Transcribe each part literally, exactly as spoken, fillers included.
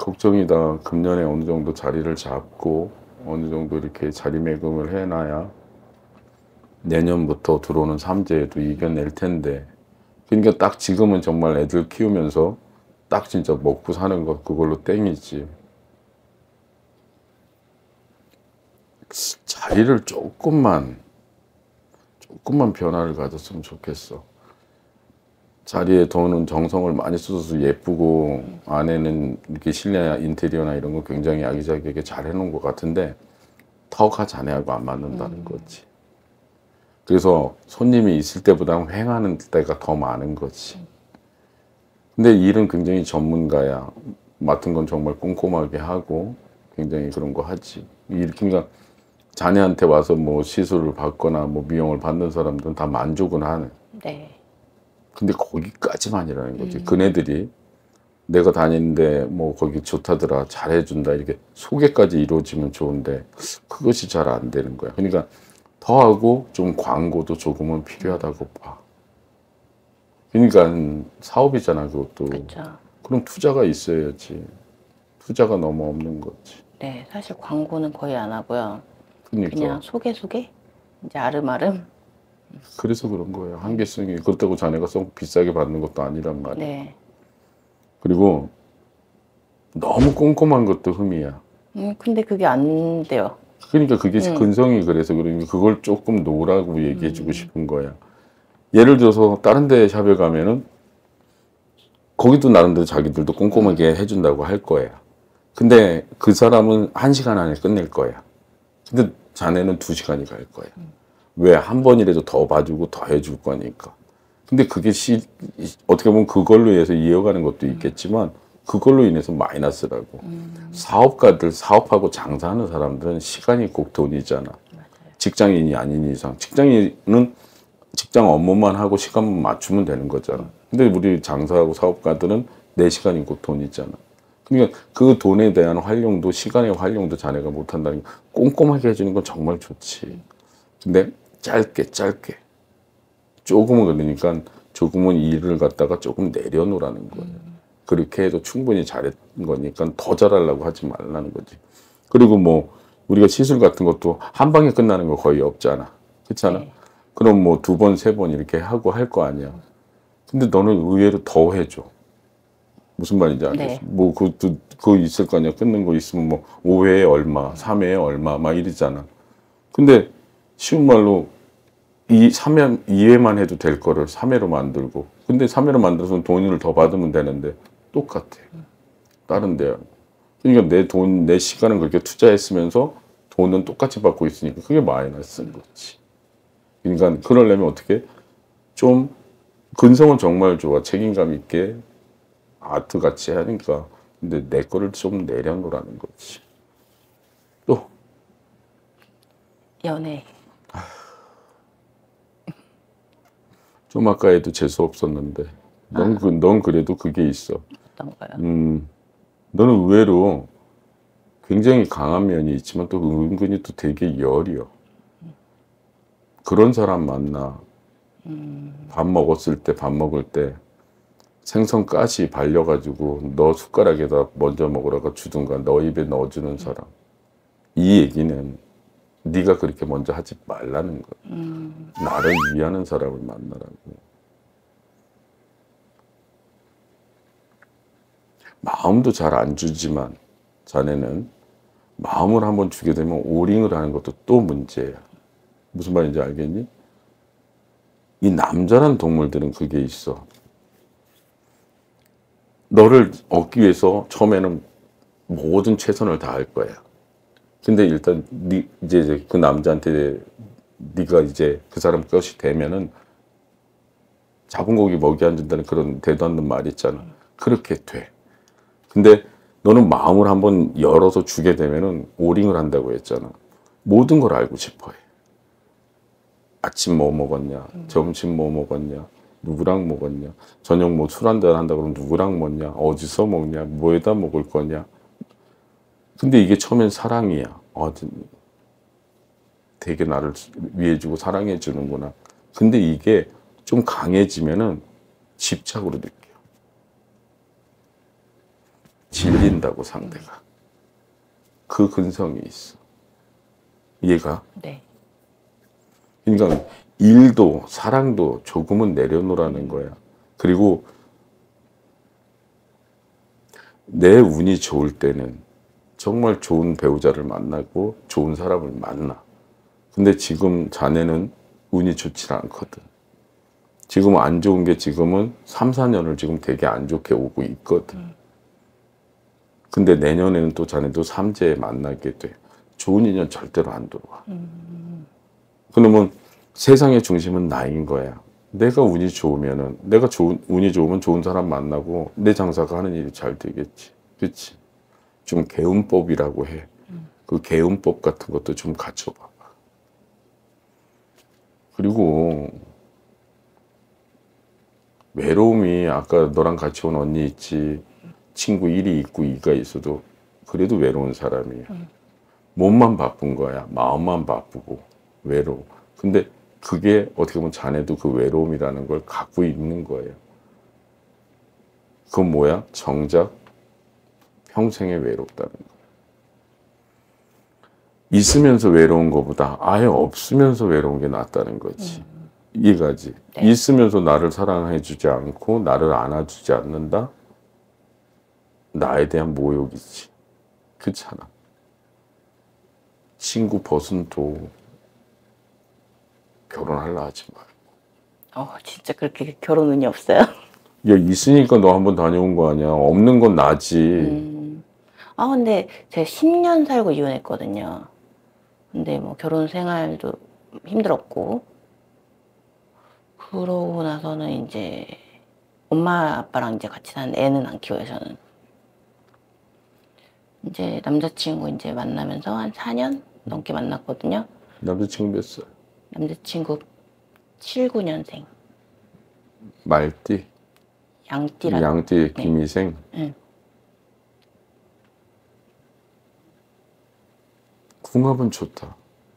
걱정이다. 금년에 어느 정도 자리를 잡고 어느 정도 이렇게 자리매김을 해놔야 내년부터 들어오는 삼재에도 이겨낼 텐데, 그러니까 딱 지금은 정말 애들 키우면서 딱 진짜 먹고 사는 것 그걸로 땡이지. 자리를 조금만 조금만 변화를 가졌으면 좋겠어. 자리에 더는 정성을 많이 써서 예쁘고 안에는 이렇게 실내 인테리어나 이런 거 굉장히 아기자기하게 잘 해놓은 것 같은데 터가 자네하고 안 맞는다는 음. 거지. 그래서 손님이 있을 때보다는 횡하는 때가 더 많은 거지. 근데 일은 굉장히 전문가야. 맡은 건 정말 꼼꼼하게 하고 굉장히 그런 거 하지. 그러니까 자네한테 와서 뭐 시술을 받거나 뭐 미용을 받는 사람들은 다 만족은 하네. 네. 근데 거기까지만이라는 거지. 음. 그네들이 내가 다니는데 뭐 거기 좋다더라, 잘해준다, 이렇게 소개까지 이루어지면 좋은데 그것이 잘 안 되는 거야. 그러니까 더하고 좀 광고도 조금은 필요하다고 봐. 그러니까 사업이잖아, 그것도. 그렇죠. 그럼 투자가 있어야지. 투자가 너무 없는 거지. 네, 사실 광고는 거의 안 하고요. 그러니까. 그냥 소개 소개? 이제 아름아름? 그래서 그런 거예요. 한계성이. 그렇다고 자네가 썩 비싸게 받는 것도 아니란 말이야. 네. 그리고 너무 꼼꼼한 것도 흠이야. 음, 근데 그게 안 돼요. 그러니까 그게 음. 근성이 그래서 그러니 그걸 조금 놓으라고 얘기해주고 음. 싶은 거야. 예를 들어서 다른 데 샵에 가면은 거기도 나름대로 자기들도 꼼꼼하게 음. 해준다고 할 거야. 근데 그 사람은 한 시간 안에 끝낼 거야. 근데 자네는 두 시간이 갈 거야. 음. 왜? 한 번이라도 더 봐주고 더 해줄 거니까. 근데 그게 시, 어떻게 보면 그걸로 해서 이어가는 것도 있겠지만 그걸로 인해서 마이너스라고. 음. 사업가들, 사업하고 장사하는 사람들은 시간이 꼭 돈이잖아. 맞아요. 직장인이 아닌 이상. 직장인은 직장 업무만 하고 시간만 맞추면 되는 거잖아. 근데 우리 장사하고 사업가들은 내 시간이 곧 돈이잖아. 그러니까 그 돈에 대한 활용도, 시간의 활용도 자네가 못한다는 게 꼼꼼하게 해주는 건 정말 좋지. 근데 짧게 짧게 조금은, 그러니까 조금은 일을 갖다가 조금 내려놓으라는 거예요. 음. 그렇게 해도 충분히 잘했던 거니까 더 잘하려고 하지 말라는 거지. 그리고 뭐 우리가 시술 같은 것도 한 방에 끝나는 거 거의 없잖아. 그렇잖아. 네. 그럼 뭐 두 번, 세 번 이렇게 하고 할 거 아니야. 근데 너는 의외로 더 해줘. 무슨 말인지 알겠어? 네. 뭐 그것도 그거 있을 거 아니야. 끊는 거 있으면 뭐 오 회에 얼마, 삼 회에 얼마 막 이러잖아. 근데 쉬운 말로 이 삼 회, 이 회만 해도 될 거를 삼 회로 만들고, 근데 삼 회로 만들어서 돈을 더 받으면 되는데 똑같아. 다른 데야. 그러니까 내 돈, 내 시간은 그렇게 투자했으면서 돈은 똑같이 받고 있으니까 그게 마이너스인 거지. 그러니까 그러려면 어떻게 좀 근성은 정말 좋아. 책임감 있게 아트 같이 하니까. 근데 내 거를 좀 내려놓으라는 거지. 또 연애. 좀 아까 해도 재수 없었는데 넌, 아. 그, 넌 그래도 그게 있어. 어떤 거요? 음, 너는 의외로 굉장히 강한 면이 있지만 또 은근히 또 되게 여려. 그런 사람 만나. 음. 밥 먹었을 때, 밥 먹을 때 생선가시 발려가지고 너 숟가락에다 먼저 먹으라고 주든가 너 입에 넣어주는 사람. 이 얘기는 네가 그렇게 먼저 하지 말라는 거야. 음. 나를 위하는 사람을 만나라고. 마음도 잘 안 주지만 자네는 마음을 한번 주게 되면 오링을 하는 것도 또 문제야. 무슨 말인지 알겠니? 이 남자란 동물들은 그게 있어. 너를 얻기 위해서 처음에는 모든 최선을 다할 거야. 근데 일단 네, 이제 그 남자한테 네가 이제 그 사람 것이 되면은 잡은 고기 먹이 안 준다는 그런 대도 않는 말이 있잖아. 그렇게 돼. 근데 너는 마음을 한번 열어서 주게 되면은 오링을 한다고 했잖아. 모든 걸 알고 싶어 해. 아침 뭐 먹었냐, 점심 뭐 먹었냐, 누구랑 먹었냐, 저녁 뭐 술 한잔 한다 그러면 누구랑 먹냐, 어디서 먹냐, 뭐에다 먹을 거냐. 근데 이게 처음엔 사랑이야. 어, 되게 나를 위해주고 사랑해 주는구나. 근데 이게 좀 강해지면은 집착으로 느껴. 질린다고 상대가. 그 근성이 있어. 얘가. 네. 그러니까 일도 사랑도 조금은 내려놓으라는 거야. 그리고 내 운이 좋을 때는 정말 좋은 배우자를 만나고 좋은 사람을 만나. 근데 지금 자네는 운이 좋지 않거든. 지금 안 좋은 게 지금은 삼, 사 년을 지금 되게 안 좋게 오고 있거든. 근데 내년에는 또 자네도 삼재에 만나게 돼. 좋은 인연 절대로 안 들어와. 음. 그러면 세상의 중심은 나인 거야. 내가 운이 좋으면은, 내가 좋은, 운이 좋으면 좋은 사람 만나고 내 장사가 하는 일이 잘 되겠지. 그치? 좀 개운법이라고 해. 그 개운법 같은 것도 좀 갖춰봐봐. 그리고 외로움이 아까 너랑 같이 온 언니 있지. 친구 일이 있고 이가 있어도 그래도 외로운 사람이야. 몸만 바쁜 거야. 마음만 바쁘고 외로워. 근데 그게 어떻게 보면 자네도 그 외로움이라는 걸 갖고 있는 거예요. 그건 뭐야? 정작 평생에 외롭다는 거야. 있으면서 외로운 것보다 아예 없으면서 외로운 게 낫다는 거지. 음. 이해가지? 네. 있으면서 나를 사랑해주지 않고 나를 안아주지 않는다? 나에 대한 모욕이지. 그렇잖아. 친구 버선도 결혼하려 하지 마. 어, 진짜 그렇게 결혼 운이 없어요? 야, 있으니까 너 한번 다녀온 거 아니야. 없는 건 나지. 음. 아, 근데 제가 십 년 살고 이혼했거든요. 근데 뭐 결혼 생활도 힘들었고, 그러고 나서는 이제 엄마 아빠랑 이제 같이 사는 애는 안 키워요, 저는. 이제 남자친구 이제 만나면서 한 사 년 넘게 만났거든요. 남자친구 몇 살? 남자친구 칠십구 년생. 말띠? 양띠라. 양띠 김희생? 응. 궁합은 좋다.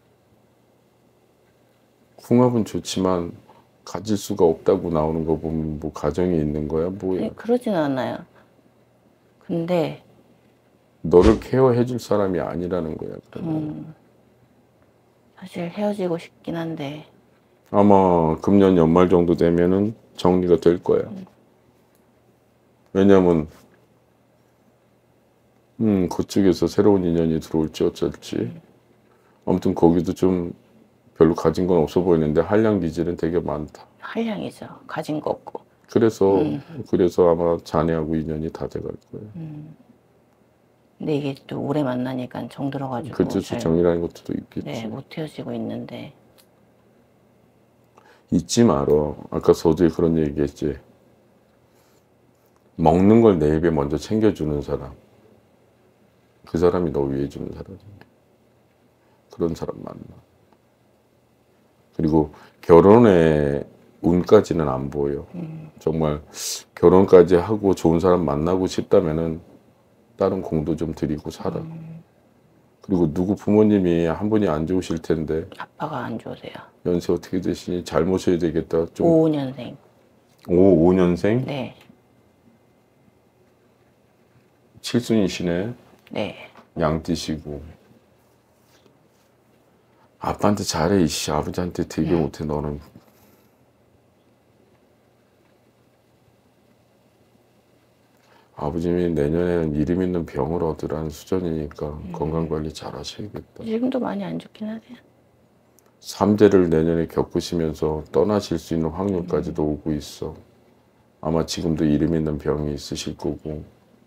궁합은 좋지만 가질 수가 없다고 나오는 거 보면 뭐 가정이 있는 거야? 뭐야? 네, 그러진 않아요. 근데 너를 케어해 줄 사람이 아니라는 거야. 그러면. 음, 사실 헤어지고 싶긴 한데 아마 금년 연말 정도 되면은 정리가 될 거야. 왜냐면 음, 그쪽에서 새로운 인연이 들어올지 어쩔지. 아무튼 거기도 좀 별로 가진 건 없어 보이는데 한량 기질은 되게 많다. 한량이죠. 가진 거 없고. 그래서 음. 그래서 아마 자네하고 인연이 다 돼갈 거야. 음. 근데 이게 또 오래 만나니까 정들어가지고 그치, 잘, 정이라는 것도 또 있겠지. 네, 못 헤어지고 있는데 잊지 말어. 아까 서두에 그런 얘기했지. 먹는 걸 내 입에 먼저 챙겨주는 사람. 그 사람이 너 위해 주는 사람이야. 그런 사람 만나. 그리고 결혼의 운까지는 안 보여. 음. 정말 결혼까지 하고 좋은 사람 만나고 싶다면은 다른 공도 좀 들이고 살아. 음. 그리고 누구 부모님이 한 분이 안 좋으실 텐데 아빠가 안 좋으세요. 연세 어떻게 되시니 잘 모셔야 되겠다. 좀 오십오 년생. 오, 오 년생? 네. 칠순이시네. 네. 양띠시고. 아빠한테 잘해, 이씨. 아버지한테 되게 네. 못해, 너는. 아버님이 내년에는 이름 있는 병을 얻으라는 수준이니까 음. 건강관리 잘 하셔야겠다. 지금도 많이 안 좋긴 하세요. 삼재를 내년에 겪으시면서 떠나실 수 있는 확률까지도 오고 있어. 아마 지금도 이름 있는 병이 있으실 거고.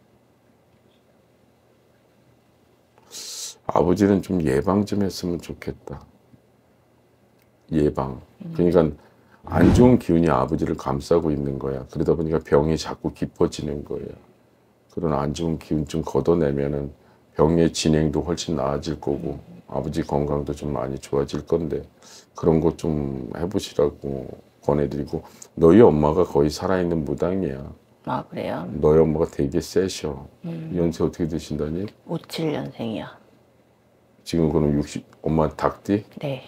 아버지는 좀 예방 좀 했으면 좋겠다. 예방. 그러니까 안 좋은 기운이 아버지를 감싸고 있는 거야. 그러다 보니까 병이 자꾸 깊어지는 거야. 그런 안 좋은 기운 좀 걷어내면은 병의 진행도 훨씬 나아질 거고 아버지 건강도 좀 많이 좋아질 건데 그런 것 좀 해보시라고 권해드리고 너희 엄마가 거의 살아있는 무당이야. 아, 그래요? 너희 엄마가 되게 세셔. 음. 연세 어떻게 되신다니? 오십칠 년생이요. 지금 그럼 육십, 엄마 닭띠? 네.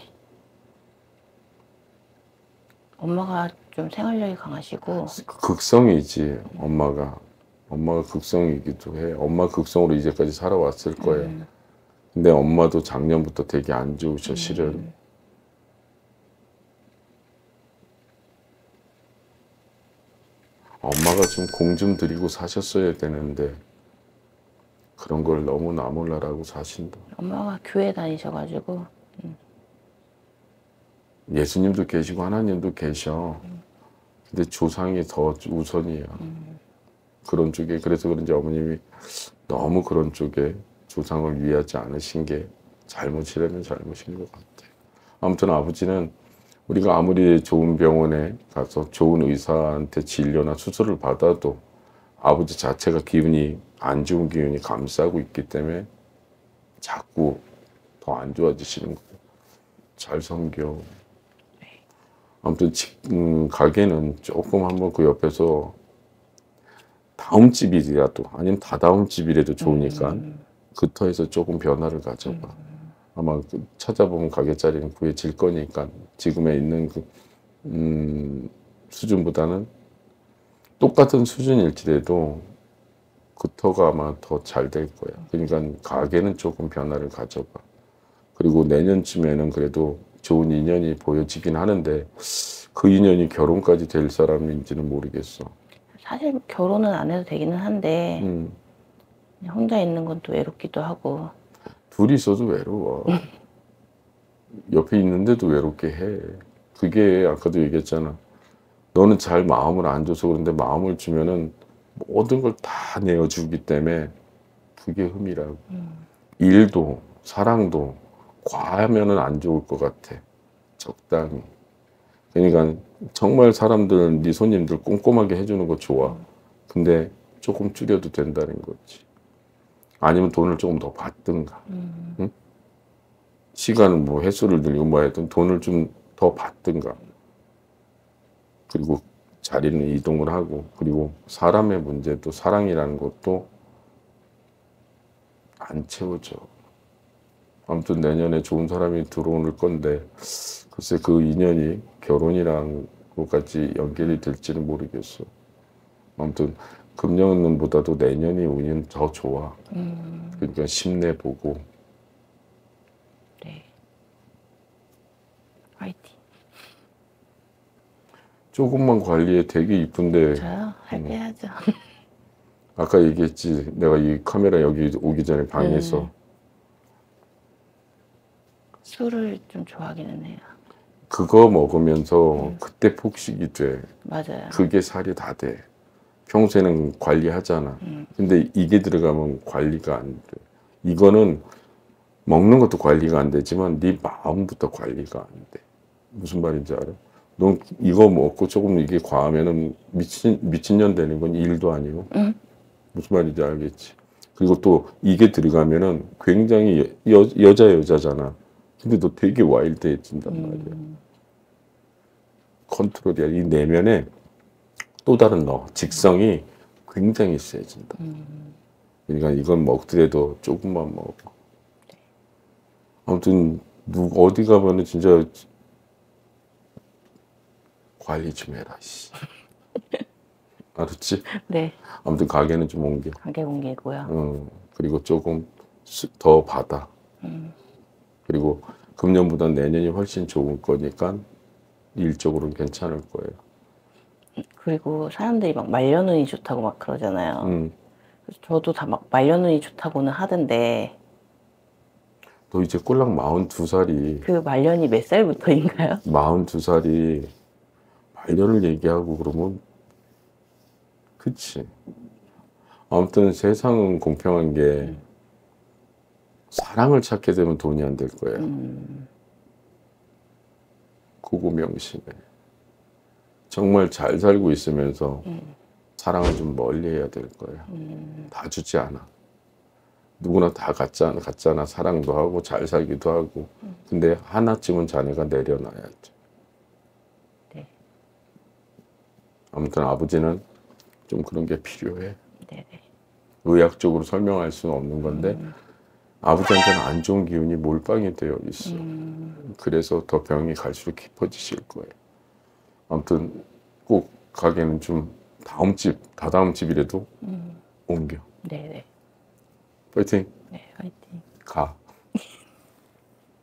엄마가 좀 생활력이 강하시고 극성이지 엄마가. 엄마가 극성이기도 해. 엄마 극성으로 이제까지 살아왔을 거예요. 음. 근데 엄마도 작년부터 되게 안 좋으셔, 실은. 음. 엄마가 좀 공 좀 들이고 사셨어야 되는데 그런 걸 너무 나몰라라고 사신다. 엄마가 교회 다니셔가지고 예수님도 계시고 하나님도 계셔. 근데 조상이 더 우선이야. 그런 쪽에 그래서 그런지 어머님이 너무 그런 쪽에 조상을 위하지 않으신 게 잘못이라면 잘못인 것 같아. 아무튼 아버지는 우리가 아무리 좋은 병원에 가서 좋은 의사한테 진료나 수술을 받아도 아버지 자체가 기운이 안 좋은 기운이 감싸고 있기 때문에 자꾸 더 안 좋아지시는 거예요. 잘 섬겨. 아무튼 음, 가게는 조금 한번 그 옆에서 다음 집이라도 아니면 다다음 집이라도 좋으니까 음. 그 터에서 조금 변화를 가져봐. 음. 아마 그 찾아보면 가게 자리는 구해질 거니까 지금에 있는 그 음, 수준보다는 똑같은 수준일지라도 그 터가 아마 더 잘 될 거야. 그러니까 가게는 조금 변화를 가져봐. 그리고 내년쯤에는 그래도 좋은 인연이 보여지긴 하는데 그 인연이 결혼까지 될 사람인지는 모르겠어. 사실 결혼은 안 해도 되기는 한데 음, 그냥 혼자 있는 건 또 외롭기도 하고. 둘이 있어도 외로워. 옆에 있는데도 외롭게 해. 그게 아까도 얘기했잖아. 너는 잘 마음을 안 줘서 그런데 마음을 주면은 모든 걸 다 내어주기 때문에 그게 흠이라고. 음. 일도 사랑도 과하면은 안 좋을 것 같아. 적당히. 그러니까 정말 사람들, 네 손님들 꼼꼼하게 해주는 거 좋아. 근데 조금 줄여도 된다는 거지. 아니면 돈을 조금 더 받든가. 음. 응? 시간은 뭐 횟수를 늘리고 뭐 하여튼 돈을 좀 더 받든가. 그리고 자리는 이동을 하고, 그리고 사람의 문제도 사랑이라는 것도 안 채워져. 아무튼 내년에 좋은 사람이 들어올 건데 글쎄 그 인연이 결혼이랑 것까지 연결이 될지는 모르겠어. 아무튼 금년보다도 내년이 운이 더 좋아. 음. 그러니까 힘내보고. 네. 화이팅. 조금만 관리해. 되게 이쁜데 저요? 할 때 음. 해야죠. 아까 얘기했지. 내가 이 카메라 여기 오기 전에 방에서 네. 술을 좀 좋아하기는 해요. 그거 먹으면서 음. 그때 폭식이 돼. 맞아요. 그게 살이 다 돼. 평소에는 관리하잖아. 음. 근데 이게 들어가면 관리가 안 돼. 이거는 먹는 것도 관리가 안 되지만 네 마음부터 관리가 안 돼. 무슨 말인지 알아? 넌 이거 먹고 조금 이게 과하면은 미친 미친년 되는 건 일도 아니고. 응? 무슨 말인지 알겠지? 그리고 또 이게 들어가면은 굉장히 여, 여자 여자잖아. 근데 너 되게 와일드해진단 말이야. 음. 컨트롤이야. 이 내면에 또 다른 너 직성이 굉장히 세진다. 음. 그러니까 이건 먹더라도 조금만 먹어. 아무튼 누 어디 가면은 진짜 관리 좀 해라. 씨. 알았지? 네. 아무튼 가게는 좀 옮겨. 가게 공개고요. 음, 그리고 조금 수- 더 받아. 음. 그리고 금년보다 내년이 훨씬 좋을 거니까 일적으로는 괜찮을 거예요. 그리고 사람들이 막 말년운이 좋다고 막 그러잖아요. 음, 그래서 저도 다 막 말년운이 좋다고는 하던데 너 이제 꼴랑 마흔두 살이 그 말년이 몇 살부터인가요? 마흔두 살이 말년을 얘기하고 그러면 그치. 아무튼 세상은 공평한 게 사랑을 찾게 되면 돈이 안 될 거야. 음. 그거 명심해. 정말 잘 살고 있으면서 음. 사랑을 좀 멀리 해야 될 거야. 음. 다 주지 않아. 누구나 다 같잖아, 같잖아. 사랑도 하고 잘 살기도 하고. 근데 하나쯤은 자네가 내려놔야지. 네. 아무튼 아버지는 좀 그런 게 필요해. 네네. 의학적으로 설명할 수는 없는 건데 음. 아버지한테는 안 좋은 기운이 몰빵이 되어 있어. 음. 그래서 더 병이 갈수록 깊어지실 거예요. 아무튼 꼭 가게는 좀 다음 집, 다다음 집이라도 음. 옮겨. 네네. 파이팅. 네, 화이팅. 가.